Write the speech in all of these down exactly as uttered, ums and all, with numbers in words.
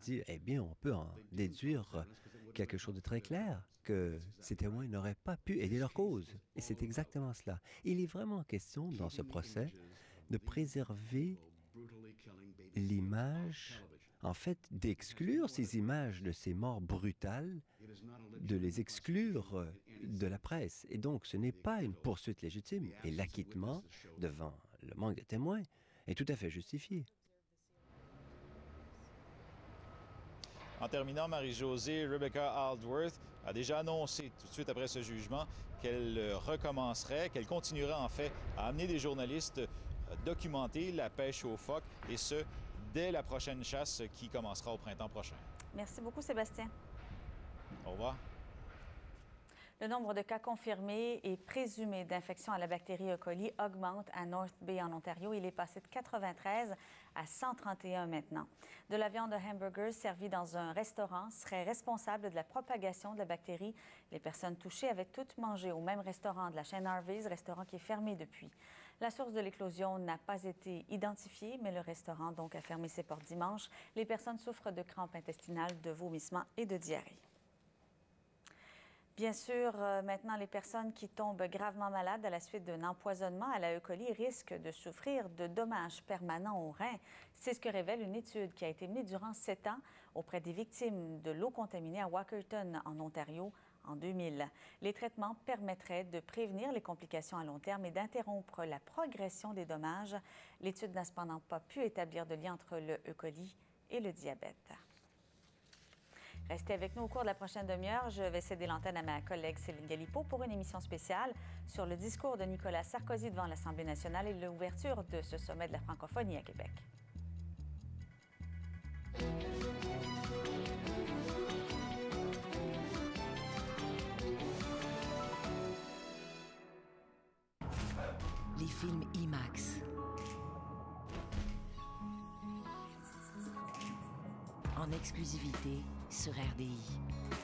dit, eh bien, on peut en déduire quelque chose de très clair, que ces témoins n'auraient pas pu aider leur cause. Et c'est exactement cela. Il est vraiment question, dans ce procès, de préserver l'image, en fait, d'exclure ces images de ces morts brutales, de les exclure de la presse. Et donc, ce n'est pas une poursuite légitime. Et l'acquittement, devant le manque de témoins, est tout à fait justifié. En terminant, Marie-Josée, Rebecca Aldworth a déjà annoncé tout de suite après ce jugement qu'elle recommencerait, qu'elle continuerait en fait à amener des journalistes documenter la pêche aux phoques, et ce, dès la prochaine chasse qui commencera au printemps prochain. Merci beaucoup, Sébastien. Au revoir. Le nombre de cas confirmés et présumés d'infection à la bactérie E. coli augmente à North Bay, en Ontario. Il est passé de quatre-vingt-treize à cent trente et un maintenant. De la viande de hamburger servie dans un restaurant serait responsable de la propagation de la bactérie. Les personnes touchées avaient toutes mangé au même restaurant de la chaîne Harvey's, restaurant qui est fermé depuis. La source de l'éclosion n'a pas été identifiée, mais le restaurant donc a fermé ses portes dimanche. Les personnes souffrent de crampes intestinales, de vomissements et de diarrhée. Bien sûr, euh, maintenant, les personnes qui tombent gravement malades à la suite d'un empoisonnement à la E. coli risquent de souffrir de dommages permanents aux reins. C'est ce que révèle une étude qui a été menée durant sept ans auprès des victimes de l'eau contaminée à Walkerton, en Ontario, en deux mille. Les traitements permettraient de prévenir les complications à long terme et d'interrompre la progression des dommages. L'étude n'a cependant pas pu établir de lien entre le E. coli et le diabète. Restez avec nous au cours de la prochaine demi-heure. Je vais céder l'antenne à ma collègue Céline Galipeau pour une émission spéciale sur le discours de Nicolas Sarkozy devant l'Assemblée nationale et l'ouverture de ce sommet de la francophonie à Québec. Les films IMAX. En exclusivité sur R D I.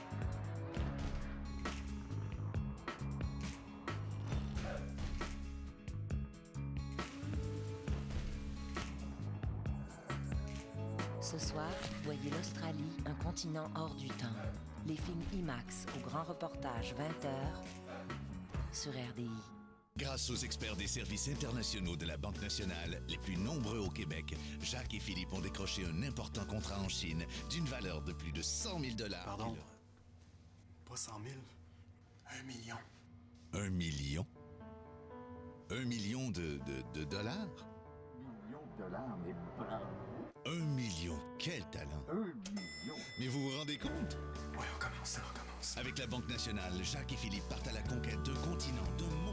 Ce soir, voyez l'Australie, un continent hors du temps. Les films IMAX au grand reportage vingt heures sur R D I. Grâce aux experts des services internationaux de la Banque nationale, les plus nombreux au Québec, Jacques et Philippe ont décroché un important contrat en Chine d'une valeur de plus de cent mille dollars. Pardon? Pas cent mille. Un million. Un million? Un million de, de, de dollars? Un million de dollars, mais bravo! Un million, quel talent! Un million! Mais vous vous rendez compte? Ouais, on commence, on commence. Avec la Banque nationale, Jacques et Philippe partent à la conquête d'un continent, d'un monde.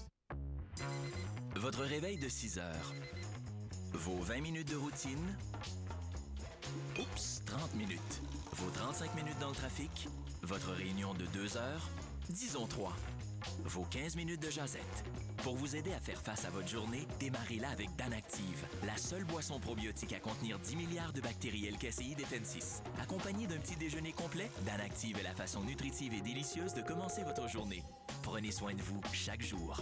Votre réveil de six heures. Vos vingt minutes de routine. Oups, trente minutes. Vos trente-cinq minutes dans le trafic. Votre réunion de deux heures. Disons trois. Vos quinze minutes de jasette. Pour vous aider à faire face à votre journée, démarrez-la avec Danactive, la seule boisson probiotique à contenir dix milliards de bactéries L. caseae defensis. Accompagné d'un petit déjeuner complet, Danactive est la façon nutritive et délicieuse de commencer votre journée. Prenez soin de vous chaque jour.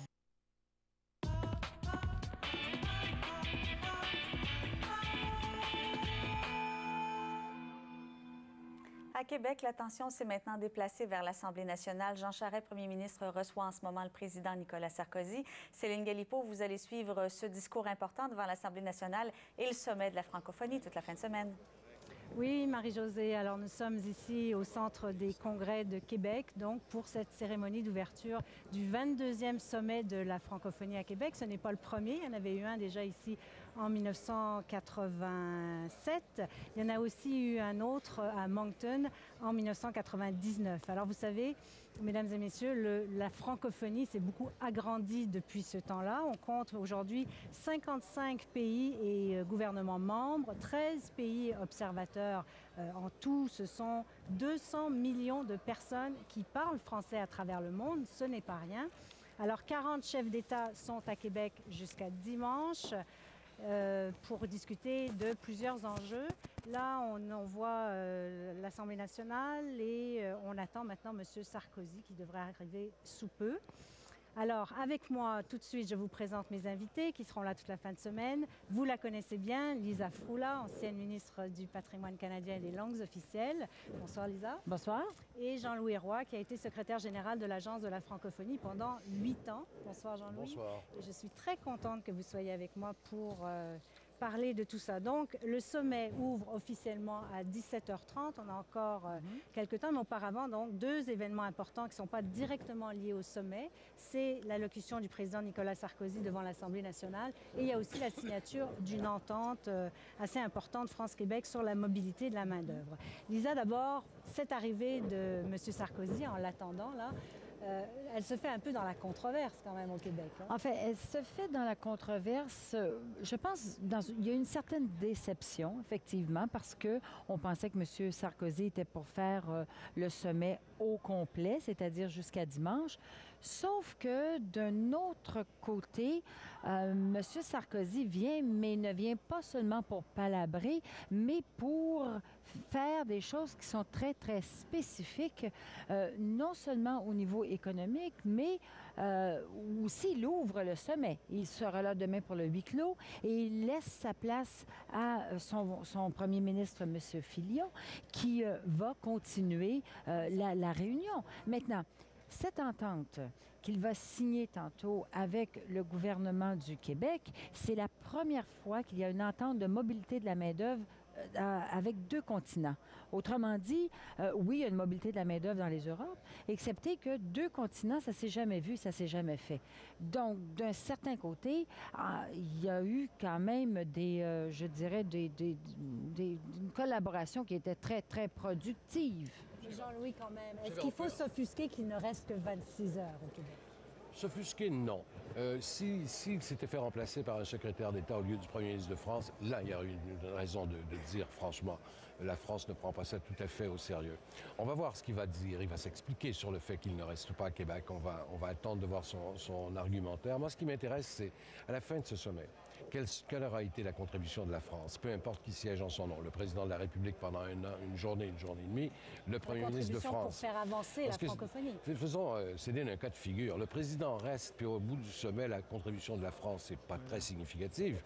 À Québec, l'attention s'est maintenant déplacée vers l'Assemblée nationale. Jean Charest, premier ministre, reçoit en ce moment le président Nicolas Sarkozy. Céline Galipeau, vous allez suivre ce discours important devant l'Assemblée nationale et le sommet de la francophonie toute la fin de semaine. Oui, Marie-Josée. Alors, nous sommes ici au Centre des congrès de Québec, donc pour cette cérémonie d'ouverture du vingt-deuxième sommet de la francophonie à Québec. Ce n'est pas le premier. Il y en avait eu un déjà ici en mille neuf cent quatre-vingt-sept. Il y en a aussi eu un autre à Moncton en mille neuf cent quatre-vingt-dix-neuf. Alors, vous savez, mesdames et messieurs, le, la francophonie s'est beaucoup agrandie depuis ce temps-là. On compte aujourd'hui cinquante-cinq pays et euh, gouvernements membres, treize pays observateurs. Euh, en tout, ce sont deux cents millions de personnes qui parlent français à travers le monde. Ce n'est pas rien. Alors, quarante chefs d'État sont à Québec jusqu'à dimanche euh, pour discuter de plusieurs enjeux. Là, on, on voit euh, l'Assemblée nationale et euh, on attend maintenant M. Sarkozy qui devrait arriver sous peu. Alors, avec moi, tout de suite, je vous présente mes invités qui seront là toute la fin de semaine. Vous la connaissez bien, Lisa Froula, ancienne ministre du Patrimoine canadien et des langues officielles. Bonsoir, Lisa. Bonsoir. Et Jean-Louis Roy, qui a été secrétaire général de l'Agence de la francophonie pendant huit ans. Bonsoir, Jean-Louis. Bonsoir. Et je suis très contente que vous soyez avec moi pour euh, parler de tout ça. Donc, le sommet ouvre officiellement à dix-sept heures trente. On a encore euh, mm-hmm. quelques temps, mais auparavant, donc, deux événements importants qui ne sont pas directement liés au sommet. C'est l'allocution du président Nicolas Sarkozy devant l'Assemblée nationale et il y a aussi la signature d'une entente euh, assez importante France-Québec sur la mobilité de la main-d'œuvre. Lisa, d'abord, cette arrivée de M. Sarkozy, en l'attendant, là, Euh, elle se fait un peu dans la controverse quand même au Québec. Hein? En fait, elle se fait dans la controverse. Je pense qu'il y a une certaine déception, effectivement, parce qu'on pensait que M. Sarkozy était pour faire euh, le sommet au complet, c'est-à-dire jusqu'à dimanche. Sauf que d'un autre côté, euh, M. Sarkozy vient, mais ne vient pas seulement pour palabrer, mais pour faire des choses qui sont très, très spécifiques, euh, non seulement au niveau économique, mais euh, aussi il ouvre le sommet. Il sera là demain pour le huis clos et il laisse sa place à son, son premier ministre, M. Fillon, qui euh, va continuer euh, la, la réunion. Maintenant, cette entente qu'il va signer tantôt avec le gouvernement du Québec, c'est la première fois qu'il y a une entente de mobilité de la main-d'œuvre euh, avec deux continents. Autrement dit, euh, oui, il y a une mobilité de la main-d'œuvre dans les Europes, excepté que deux continents, ça ne s'est jamais vu, ça ne s'est jamais fait. Donc, d'un certain côté, euh, il y a eu quand même des, euh, je dirais, des, des, des, une collaboration qui était très, très productive. Jean-Louis, quand même, est-ce qu'il faut s'offusquer qu'il ne reste que vingt-six heures au Québec? S'offusquer, non. Euh, si, s'il s'était fait remplacer par un secrétaire d'État au lieu du premier ministre de France, là, il y aurait une, une raison de, de dire, franchement, la France ne prend pas ça tout à fait au sérieux. On va voir ce qu'il va dire. Il va s'expliquer sur le fait qu'il ne reste pas à Québec. On va, on va attendre de voir son, son argumentaire. Moi, ce qui m'intéresse, c'est, à la fin de ce sommet, Quelle, quelle aura été la contribution de la France, peu importe qui siège en son nom, le président de la République pendant un an, une journée, une journée et demie, le premier ministre de France. Pour faire avancer Parce la francophonie. Que, faisons, euh, c'est un cas de figure. Le président reste, puis au bout du sommet, la contribution de la France n'est pas très significative.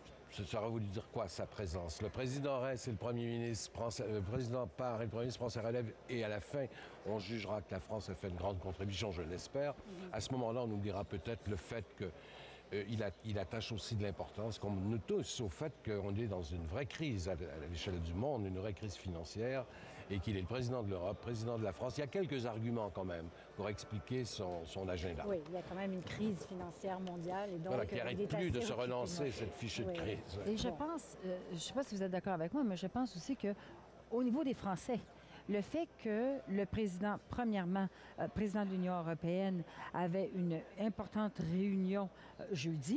Ça aurait voulu dire quoi, sa présence? Le président reste et le premier ministre prend sa, le président part et le premier ministre prend sa relève et à la fin, on jugera que la France a fait une grande contribution, je l'espère. Mm-hmm. À ce moment-là, on nous dira peut-être le fait que Euh, il, a, il attache aussi de l'importance, comme nous tous, au fait qu'on est dans une vraie crise à, à l'échelle du monde, une vraie crise financière, et qu'il est le président de l'Europe, président de la France. Il y a quelques arguments quand même pour expliquer son, son agenda. Oui, il y a quand même une crise financière mondiale. Et donc, voilà, qui n'arrête plus de se relancer, cette fichue oui. de crise. Et je pense, euh, je ne sais pas si vous êtes d'accord avec moi, mais je pense aussi qu'au niveau des Français, le fait que le président, premièrement, euh, président de l'Union européenne, avait une importante réunion euh, jeudi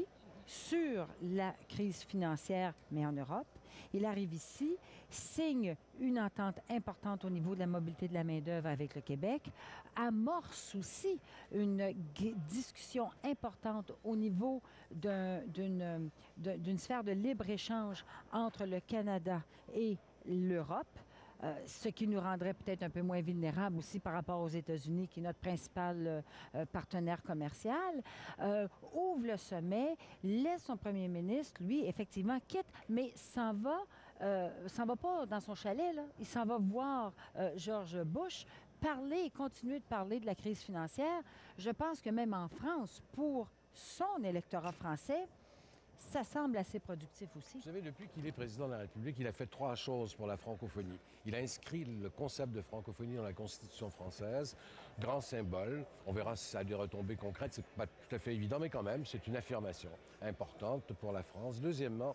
sur la crise financière, mais en Europe, il arrive ici, signe une entente importante au niveau de la mobilité de la main-d'œuvre avec le Québec, amorce aussi une discussion importante au niveau d'un, d'une, d'une sphère de libre-échange entre le Canada et l'Europe. Euh, ce qui nous rendrait peut-être un peu moins vulnérables aussi par rapport aux États-Unis, qui est notre principal euh, partenaire commercial, euh, ouvre le sommet, laisse son premier ministre, lui, effectivement, quitte, mais s'en va, euh, s'en va pas dans son chalet, là. Il s'en va voir euh, George Bush, parler et continuer de parler de la crise financière. Je pense que même en France, pour son électorat français, ça semble assez productif aussi. Vous savez, depuis qu'il est président de la République, il a fait trois choses pour la francophonie. Il a inscrit le concept de francophonie dans la Constitution française, grand symbole. On verra si ça a des retombées concrètes, c'est pas tout à fait évident, mais quand même, c'est une affirmation importante pour la France. Deuxièmement,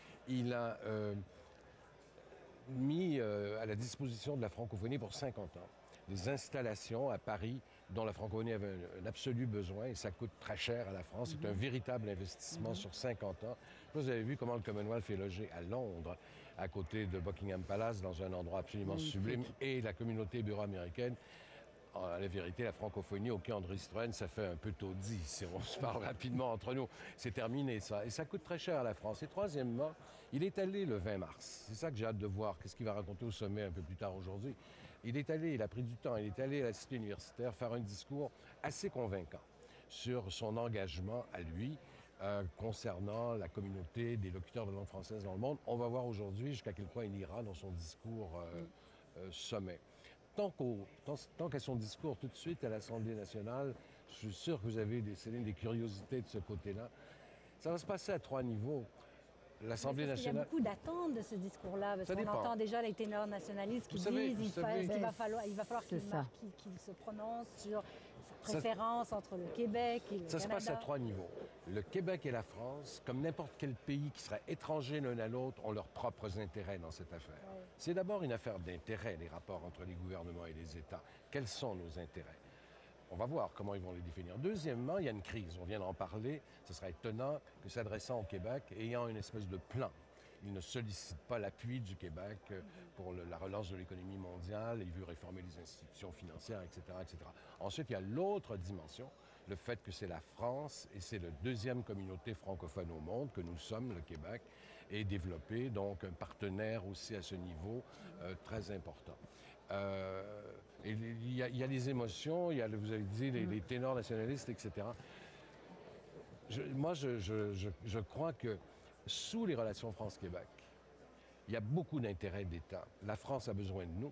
il a euh, mis euh, à la disposition de la francophonie pour cinquante ans des installations à Paris dont la francophonie avait un, un absolu besoin et ça coûte très cher à la France. Mm-hmm. C'est un véritable investissement mm-hmm. sur cinquante ans. Vous avez vu comment le Commonwealth est logé à Londres, à côté de Buckingham Palace, dans un endroit absolument mm-hmm. sublime, et la communauté bureau-américaine. En la vérité, la francophonie au quai André Citroën, ça fait un peu taudis, si on se parle rapidement entre nous. C'est terminé, ça. Et ça coûte très cher à la France. Et troisièmement, il est allé le vingt mars. C'est ça que j'ai hâte de voir. Qu'est-ce qu'il va raconter au sommet un peu plus tard aujourd'hui? Il est allé, il a pris du temps, il est allé à la cité universitaire faire un discours assez convaincant sur son engagement à lui euh, concernant la communauté des locuteurs de langue française dans le monde. On va voir aujourd'hui jusqu'à quel point il ira dans son discours euh, mm. euh, sommet. Tant, qu'au, tant, tant qu'à son discours tout de suite à l'Assemblée nationale, je suis sûr que vous avez, des, Céline, des curiosités de ce côté-là. Ça va se passer à trois niveaux. L'Assemblée nationale... Il y a beaucoup d'attentes de ce discours-là, parce qu'on entend déjà les ténors nationalistes qui vous disent savez, qu'il va falloir, il va falloir qu'il, ça. qu'il, qu'il se prononce sur sa préférence ça, entre le Québec et le ça Canada. Ça se passe à trois niveaux. Le Québec et la France, comme n'importe quel pays qui serait étranger l'un à l'autre, ont leurs propres intérêts dans cette affaire. Ouais. C'est d'abord une affaire d'intérêt, les rapports entre les gouvernements et les États. Quels sont nos intérêts? On va voir comment ils vont les définir. Deuxièmement, il y a une crise. On vient d'en parler. Ce serait étonnant que s'adressant au Québec, ayant une espèce de plan, il ne sollicite pas l'appui du Québec pour le, la relance de l'économie mondiale. Il veut réformer les institutions financières, et cetera, et cetera. Ensuite, il y a l'autre dimension, le fait que c'est la France et c'est la deuxième communauté francophone au monde que nous sommes, le Québec, et développer donc un partenaire aussi à ce niveau euh, très important. Euh, et il y, a, il y a les émotions, il y a, vous avez dit, les, les ténors nationalistes, et cetera. Je, moi, je, je, je, je crois que sous les relations France-Québec, il y a beaucoup d'intérêts d'État. La France a besoin de nous.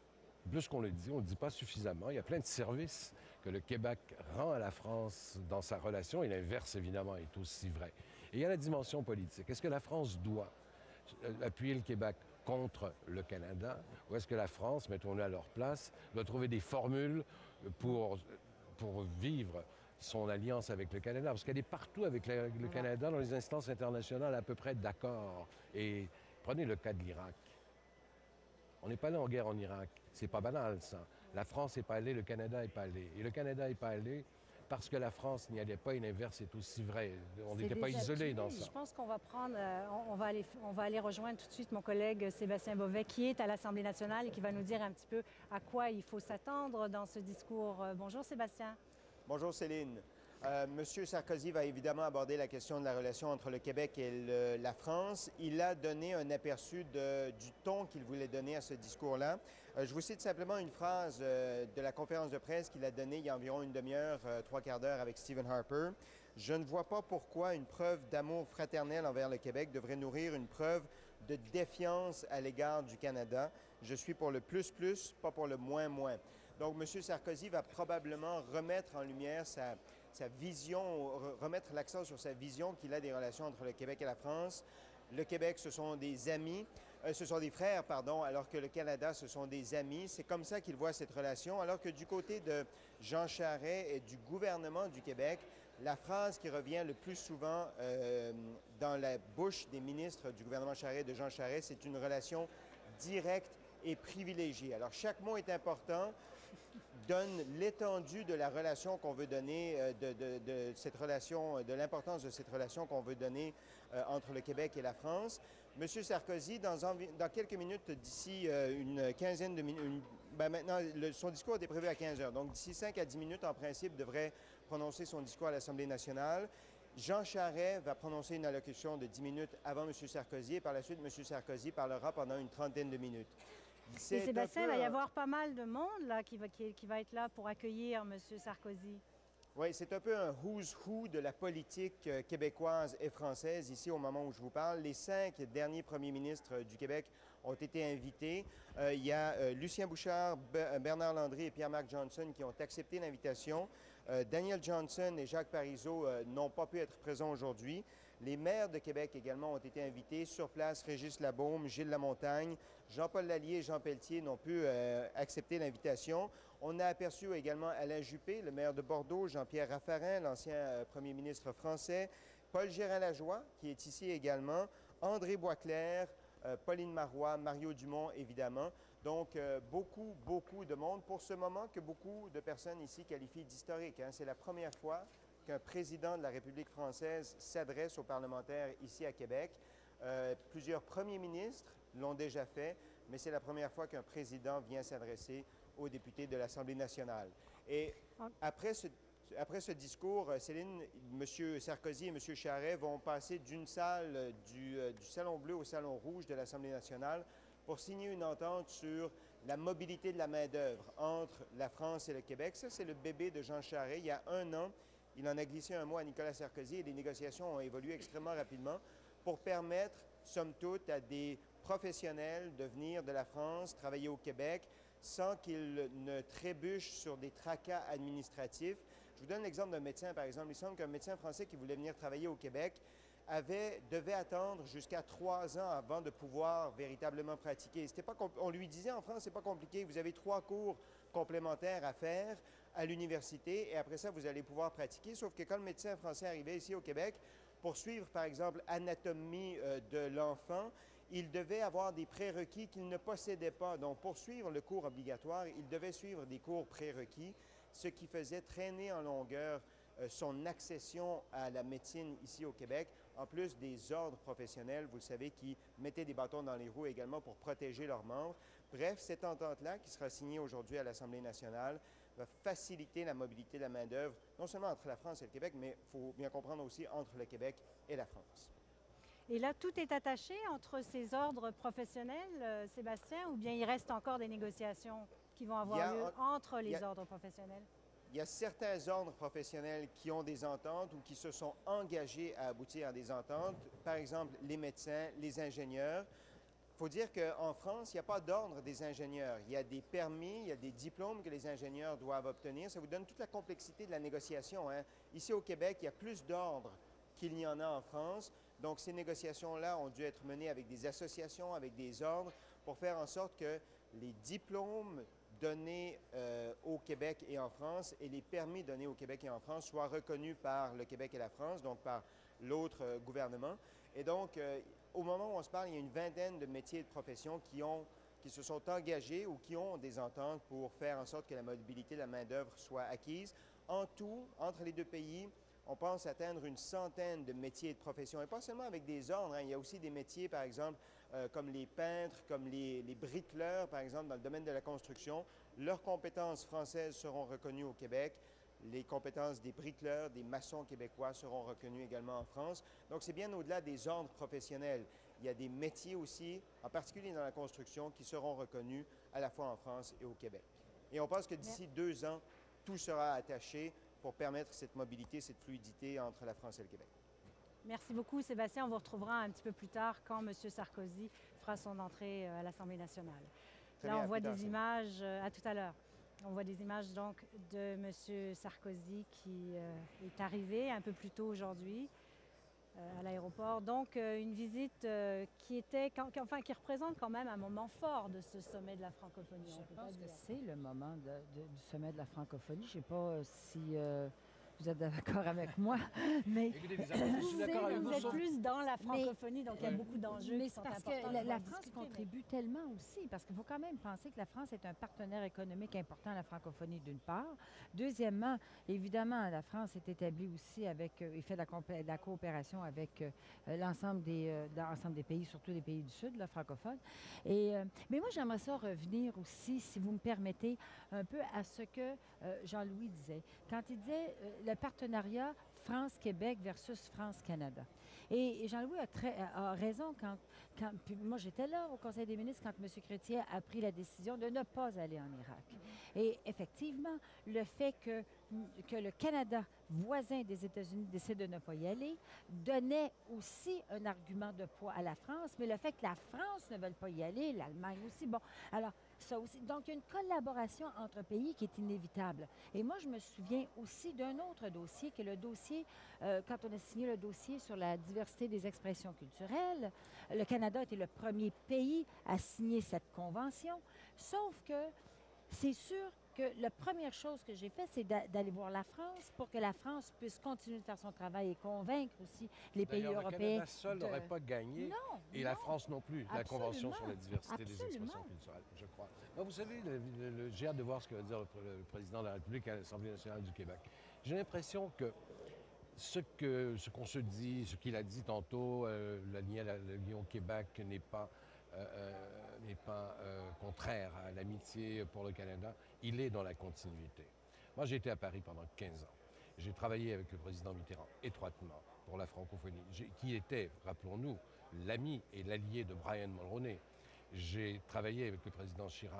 Plus qu'on le dit, on ne le dit pas suffisamment. Il y a plein de services que le Québec rend à la France dans sa relation, et l'inverse, évidemment, est aussi vrai. Et il y a la dimension politique. Est-ce que la France doit appuyer le Québec contre le Canada, ou est-ce que la France, mettons-le à leur place, doit trouver des formules pour, pour vivre son alliance avec le Canada? Parce qu'elle est partout avec le, le Canada, dans les instances internationales, à peu près d'accord. Et prenez le cas de l'Irak. On n'est pas allé en guerre en Irak. C'est pas banal, ça. La France n'est pas allée, le Canada n'est pas allé. Et le Canada n'est pas allé parce que la France n'y allait pas, et l'inverse est aussi vrai. On n'était pas isolés dans ça. Je pense qu'on va prendre, euh, on, va aller, on va aller rejoindre tout de suite mon collègue Sébastien Bovet, qui est à l'Assemblée nationale et qui va nous dire un petit peu à quoi il faut s'attendre dans ce discours. Euh, bonjour Sébastien. Bonjour Céline. Euh, Monsieur Sarkozy va évidemment aborder la question de la relation entre le Québec et le, la France. Il a donné un aperçu de, du ton qu'il voulait donner à ce discours-là. Euh, je vous cite simplement une phrase euh, de la conférence de presse qu'il a donnée il y a environ une demi-heure, euh, trois quarts d'heure avec Stephen Harper. « Je ne vois pas pourquoi une preuve d'amour fraternel envers le Québec devrait nourrir une preuve de défiance à l'égard du Canada. Je suis pour le plus-plus, pas pour le moins-moins. » Donc, M. Sarkozy va probablement remettre en lumière sa, sa vision, remettre l'accent sur sa vision qu'il a des relations entre le Québec et la France. Le Québec, ce sont des amis, euh, ce sont des frères, pardon, alors que le Canada, ce sont des amis. C'est comme ça qu'il voit cette relation, alors que du côté de Jean Charest et du gouvernement du Québec, la phrase qui revient le plus souvent euh, dans la bouche des ministres du gouvernement Charest, de Jean Charest, c'est une relation directe et privilégiée. Alors, chaque mot est important, donne l'étendue de la relation qu'on veut donner, euh, de, de, de cette relation, de l'importance de cette relation qu'on veut donner euh, entre le Québec et la France. Monsieur Sarkozy, dans, dans quelques minutes, d'ici euh, une quinzaine de minutes, ben maintenant, le, son discours était prévu à quinze heures, donc d'ici cinq à dix minutes, en principe, devrait prononcer son discours à l'Assemblée nationale. Jean Charest va prononcer une allocution de dix minutes avant M. Sarkozy, et par la suite, M. Sarkozy parlera pendant une trentaine de minutes. Et Sébastien, il va y avoir pas mal de monde là, qui, va, qui, qui va être là pour accueillir M. Sarkozy. Oui, c'est un peu un who's who de la politique euh, québécoise et française ici au moment où je vous parle. Les cinq derniers premiers ministres euh, du Québec ont été invités. Euh, il y a euh, Lucien Bouchard, Be Bernard Landry et Pierre-Marc Johnson qui ont accepté l'invitation. Euh, Daniel Johnson et Jacques Parizeau euh, n'ont pas pu être présents aujourd'hui. Les maires de Québec également ont été invités. Sur place, Régis Labaume, Gilles Lamontagne, Jean-Paul Lallier et Jean Pelletier n'ont pu euh, accepter l'invitation. On a aperçu également Alain Juppé, le maire de Bordeaux, Jean-Pierre Raffarin, l'ancien euh, premier ministre français, Paul Gérin-Lajoie, qui est ici également, André Boisclair, euh, Pauline Marois, Mario Dumont, évidemment. Donc, euh, beaucoup, beaucoup de monde pour ce moment que beaucoup de personnes ici qualifient d'historique. Hein. C'est la première fois qu'un président de la République française s'adresse aux parlementaires ici à Québec. Euh, plusieurs premiers ministres l'ont déjà fait, mais c'est la première fois qu'un président vient s'adresser aux députés de l'Assemblée nationale. Et après ce, après ce discours, Céline, M. Sarkozy et M. Charest vont passer d'une salle du, du Salon Bleu au Salon Rouge de l'Assemblée nationale pour signer une entente sur la mobilité de la main-d'œuvre entre la France et le Québec. Ça, c'est le bébé de Jean Charest. Il y a un an, il en a glissé un mot à Nicolas Sarkozy et les négociations ont évolué extrêmement rapidement pour permettre, somme toute, à des professionnels de venir de la France, travailler au Québec, sans qu'ils ne trébuchent sur des tracas administratifs. Je vous donne l'exemple d'un médecin, par exemple. Il semble qu'un médecin français qui voulait venir travailler au Québec avait, devait attendre jusqu'à trois ans avant de pouvoir véritablement pratiquer. C'était pas, on lui disait en France, c'est pas compliqué, vous avez trois cours complémentaires à faire à l'université et après ça, vous allez pouvoir pratiquer. Sauf que quand le médecin français arrivait ici au Québec, pour suivre, par exemple, anatomie euh, de l'enfant, il devait avoir des prérequis qu'il ne possédait pas. Donc, pour suivre le cours obligatoire, il devait suivre des cours prérequis, ce qui faisait traîner en longueur euh, son accession à la médecine ici au Québec, en plus des ordres professionnels, vous le savez, qui mettaient des bâtons dans les roues également pour protéger leurs membres. Bref, cette entente-là, qui sera signée aujourd'hui à l'Assemblée nationale, va faciliter la mobilité de la main-d'œuvre, non seulement entre la France et le Québec, mais il faut bien comprendre aussi entre le Québec et la France. Et là, tout est attaché entre ces ordres professionnels, euh, Sébastien, ou bien il reste encore des négociations qui vont avoir a, lieu entre les a, ordres professionnels? Il y a certains ordres professionnels qui ont des ententes ou qui se sont engagés à aboutir à des ententes. Par exemple, les médecins, les ingénieurs. Il faut dire qu'en France, il n'y a pas d'ordre des ingénieurs. Il y a des permis, il y a des diplômes que les ingénieurs doivent obtenir. Ça vous donne toute la complexité de la négociation, hein. Ici au Québec, il y a plus d'ordres qu'il n'y en a en France. Donc, ces négociations-là ont dû être menées avec des associations, avec des ordres, pour faire en sorte que les diplômes donnés euh, au Québec et en France et les permis donnés au Québec et en France soient reconnus par le Québec et la France, donc par l'autre euh, gouvernement. Et donc, euh, au moment où on se parle, il y a une vingtaine de métiers et de professions qui, ont, qui se sont engagés ou qui ont des ententes pour faire en sorte que la mobilité de la main-d'œuvre soit acquise. En tout, entre les deux pays, on pense atteindre une centaine de métiers et de professions, et pas seulement avec des ordres, hein. Il y a aussi des métiers, par exemple, euh, comme les peintres, comme les, les bricoleurs, par exemple, dans le domaine de la construction. Leurs compétences françaises seront reconnues au Québec. Les compétences des bricoleurs, des maçons québécois seront reconnues également en France. Donc, c'est bien au-delà des ordres professionnels. Il y a des métiers aussi, en particulier dans la construction, qui seront reconnus à la fois en France et au Québec. Et on pense que d'ici deux ans, tout sera attaché pour permettre cette mobilité, cette fluidité entre la France et le Québec. Merci beaucoup, Sébastien. On vous retrouvera un petit peu plus tard quand M. Sarkozy fera son entrée à l'Assemblée nationale. Très Là, bien, on voit tard, des ça. images, euh, à tout à l'heure. On voit des images donc de M. Sarkozy qui euh, est arrivé un peu plus tôt aujourd'hui euh, à l'aéroport. Donc, euh, une visite euh, qui était, quand, enfin, qui représente quand même un moment fort de ce sommet de la francophonie. Je on peut pense pas que dire. c'est le moment de- de- du sommet de la francophonie. Je ne sais pas euh, si euh, vous êtes d'accord avec moi, mais Écoutez, les amis, je suis d'accord avec Vous vous. êtes sauf- plus dans la Mais- francophonie, donc il y a Ouais. beaucoup d'enjeux Mais qui c'est sont parce que importants. la, qu'on la va France discuter, mais- contribue tellement aussi, parce qu'il faut quand même penser que la France est un partenaire économique important à la francophonie d'une part. Deuxièmement, évidemment, la France est établie aussi avec, euh, et fait de la, compé- de la coopération avec euh, l'ensemble des, euh, de l'ensemble des pays, surtout les pays du Sud, la francophone. Et, euh, mais moi, j'aimerais ça revenir aussi, si vous me permettez, un peu à ce que euh, Jean-Louis disait. Quand il disait euh, le partenariat France-Québec versus France-Canada. Et, et Jean-Louis a, très, a, a raison quand, quand puis moi j'étais là au Conseil des ministres quand M. Chrétien a pris la décision de ne pas aller en Irak. Et effectivement, le fait que, que le Canada, voisin des États-Unis, décide de ne pas y aller, donnait aussi un argument de poids à la France, mais le fait que la France ne veuille pas y aller, l'Allemagne aussi, bon, alors ça aussi. Donc, il y a une collaboration entre pays qui est inévitable. Et moi, je me souviens aussi d'un autre dossier, qui est le dossier, euh, quand on a signé le dossier sur la diversité des expressions culturelles, le Canada était le premier pays à signer cette convention, sauf que c'est sûr que la première chose que j'ai faite, c'est d'a- d'aller voir la France pour que la France puisse continuer de faire son travail et convaincre aussi les pays D'ailleurs, européens. le Canada seul de- n'aurait pas gagné, Non, et la non. France non plus, la Convention sur la diversité des Absolument. expressions culturelles, je crois. Alors, vous savez, le- le- le- j'ai hâte de voir ce que va dire le, le président de la République à l'Assemblée nationale du Québec. J'ai l'impression que ce que ce qu'on se dit, ce qu'il a dit tantôt, euh, le lien, la- le lien au Québec n'est pas, euh, euh, n'est pas euh, contraire à l'amitié pour le Canada, il est dans la continuité. Moi, j'ai été à Paris pendant quinze ans. J'ai travaillé avec le président Mitterrand étroitement pour la francophonie, J'ai- qui était, rappelons-nous, l'ami et l'allié de Brian Mulroney. J'ai travaillé avec le président Chirac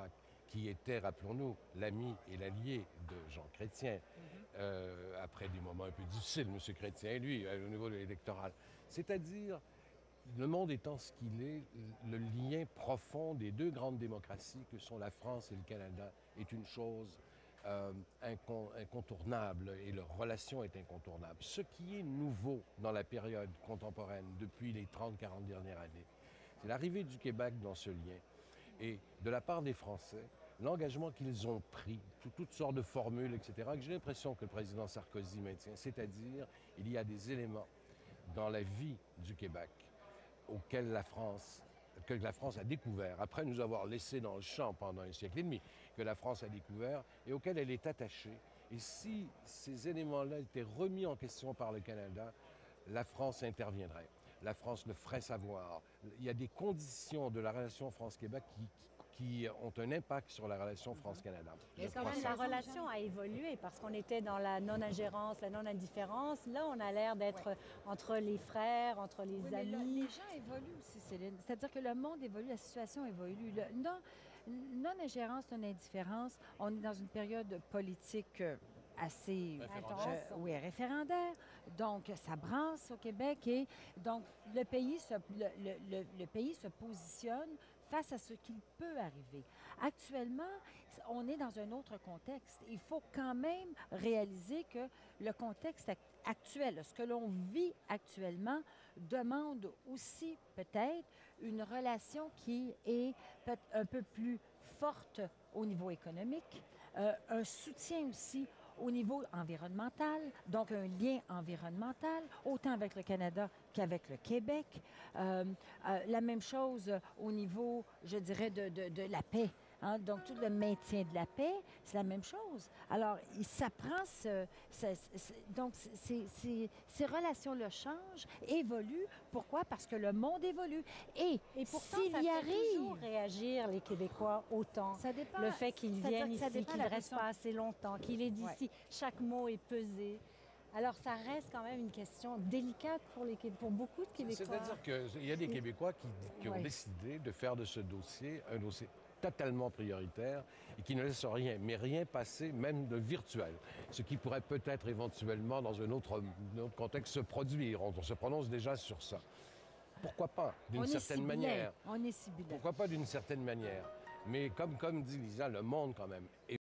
qui était, rappelons-nous, l'ami et l'allié de Jean Chrétien, mm-hmm. euh, après des moments un peu difficiles, M. Chrétien et lui, au niveau de l'électoral. C'est-à-dire, le monde étant ce qu'il est, le lien profond des deux grandes démocraties que sont la France et le Canada est une chose euh, incon- incontournable et leur relation est incontournable. Ce qui est nouveau dans la période contemporaine depuis les trente à quarante dernières années, c'est l'arrivée du Québec dans ce lien et de la part des Français, l'engagement qu'ils ont pris, tout, toutes sortes de formules, et cetera, que j'ai l'impression que le président Sarkozy maintient, c'est-à-dire il y a des éléments dans la vie du Québec auquel la France, que la France a découvert, après nous avoir laissé dans le champ pendant un siècle et demi, que la France a découvert et auquel elle est attachée. Et si ces éléments-là étaient remis en question par le Canada, la France interviendrait. La France le ferait savoir. Il y a des conditions de la relation France-Québec qui, qui, qui ont un impact sur la relation France-Canada. Est-ce que la relation a évolué parce qu'on était dans la non-ingérence, la non-indifférence? Là, on a l'air d'être ouais. entre les frères, entre les oui, amis. Là, les gens évoluent aussi, Céline. C'est-à-dire que le monde évolue, la situation évolue. Le non, non-ingérence, non-indifférence, on est dans une période politique assez référendaire. Je, oui, référendaire. Donc, ça brasse au Québec et donc le pays se, le, le, le pays se positionne face à ce qui peut arriver. Actuellement, on est dans un autre contexte. Il faut quand même réaliser que le contexte actuel, ce que l'on vit actuellement, demande aussi peut-être une relation qui est un peu plus forte au niveau économique, euh, un soutien aussi au niveau environnemental, donc un lien environnemental, autant avec le Canada qu'avec le Québec. Euh, euh, la même chose au niveau, je dirais, de, de, de la paix. Hein? Donc, tout le maintien de la paix, c'est la même chose. Alors, ça prend ce... ce, ce donc, ces, ces, ces relations-là changent, évoluent. Pourquoi? Parce que le monde évolue. Et, Et pourtant, s'il ça y fait arrive... toujours réagir les Québécois autant. Ça dépend. Le fait qu'ils ça, viennent ça ici, qu'ils ne restent pas assez longtemps, qu'il est d'ici, ouais. chaque mot est pesé. Alors, ça reste quand même une question délicate pour, les, pour beaucoup de Québécois. C'est-à-dire qu'il y a des Québécois qui, qui ont ouais. décidé de faire de ce dossier un dossier totalement prioritaire et qui ne laissent rien, mais rien passer, même de virtuel. Ce qui pourrait peut-être éventuellement, dans un autre, un autre contexte, se produire. On, on se prononce déjà sur ça. Pourquoi pas, d'une certaine manière? On est ciblé. Pourquoi pas d'une certaine manière? Mais comme, comme dit Lisa, le monde quand même évolue.